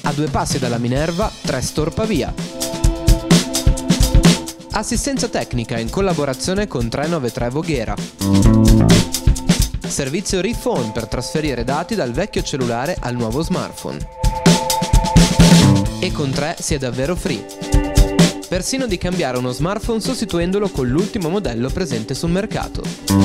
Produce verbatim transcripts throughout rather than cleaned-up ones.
A due passi dalla Minerva, tre store Pavia. Assistenza tecnica in collaborazione con tre nove tre Voghera. Servizio Rephone per trasferire dati dal vecchio cellulare al nuovo smartphone. E con tre si è davvero free. Persino di cambiare uno smartphone sostituendolo con l'ultimo modello presente sul mercato.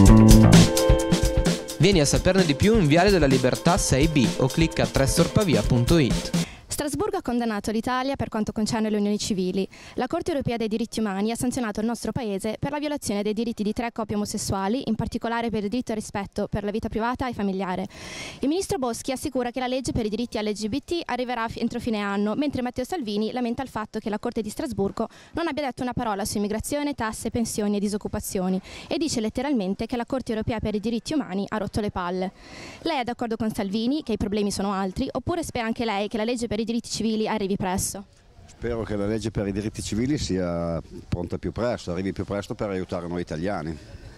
Vieni a saperne di più in Viale della Libertà sei B o clicca a tre store pavia punto it. Strasburgo ha condannato l'Italia per quanto concerne le unioni civili. La Corte europea dei diritti umani ha sanzionato il nostro paese per la violazione dei diritti di tre coppie omosessuali, in particolare per il diritto al rispetto per la vita privata e familiare. Il ministro Boschi assicura che la legge per i diritti L G B T arriverà entro fine anno, mentre Matteo Salvini lamenta il fatto che la Corte di Strasburgo non abbia detto una parola su immigrazione, tasse, pensioni e disoccupazioni e dice letteralmente che la Corte europea per i diritti umani ha rotto le palle. Lei è d'accordo con Salvini che i problemi sono altri, oppure spera anche lei che la legge per i diritti civili arrivi presto? Spero che la legge per i diritti civili sia pronta più presto, arrivi più presto per aiutare noi italiani.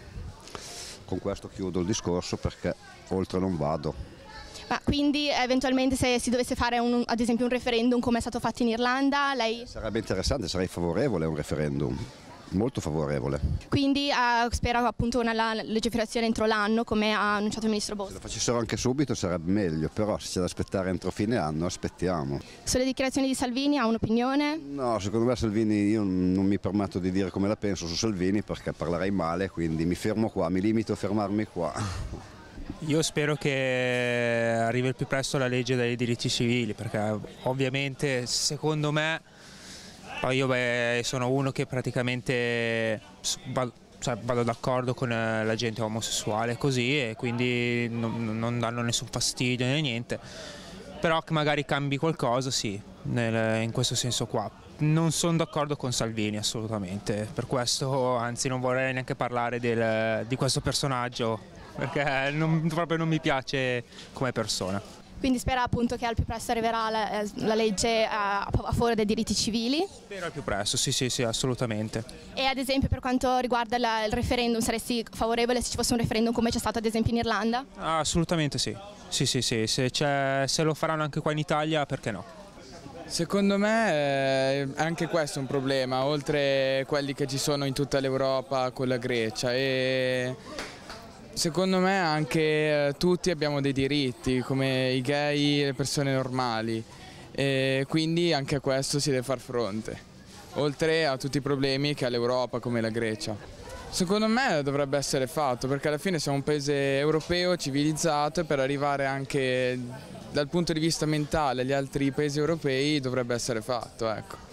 Con questo chiudo il discorso perché oltre non vado. Ma quindi eventualmente se si dovesse fare un, ad esempio un referendum come è stato fatto in Irlanda, lei... Sarebbe interessante, sarei favorevole a un referendum. Molto favorevole. Quindi uh, spera appunto una legiferazione entro l'anno come ha annunciato il ministro Boschi. Se lo facessero anche subito sarebbe meglio, però se c'è da aspettare entro fine anno aspettiamo. Sulle dichiarazioni di Salvini ha un'opinione? No, secondo me Salvini, io non mi permetto di dire come la penso su Salvini perché parlerei male, quindi mi fermo qua, mi limito a fermarmi qua. Io spero che arrivi il più presto la legge dei diritti civili perché ovviamente secondo me Poi io beh, sono uno che praticamente vado, cioè, vado d'accordo con la gente omosessuale così e quindi non, non danno nessun fastidio né niente, però che magari cambi qualcosa sì, nel, in questo senso qua. Non sono d'accordo con Salvini assolutamente, per questo anzi non vorrei neanche parlare del, di questo personaggio perché non, proprio non mi piace come persona. Quindi spera appunto che al più presto arriverà la, la legge a, a favore dei diritti civili? Spero al più presto, sì sì sì, assolutamente. E ad esempio per quanto riguarda la, il referendum, saresti favorevole se ci fosse un referendum come c'è stato ad esempio in Irlanda? Ah, assolutamente sì, sì sì sì, se, se lo faranno anche qua in Italia perché no? Secondo me eh, anche questo è un problema, oltre a quelli che ci sono in tutta l'Europa con la Grecia. E secondo me anche eh, tutti abbiamo dei diritti, come i gay e le persone normali, e quindi anche a questo si deve far fronte, oltre a tutti i problemi che ha l'Europa come la Grecia. Secondo me dovrebbe essere fatto, perché alla fine siamo un paese europeo, civilizzato, e per arrivare anche dal punto di vista mentale agli altri paesi europei dovrebbe essere fatto, ecco.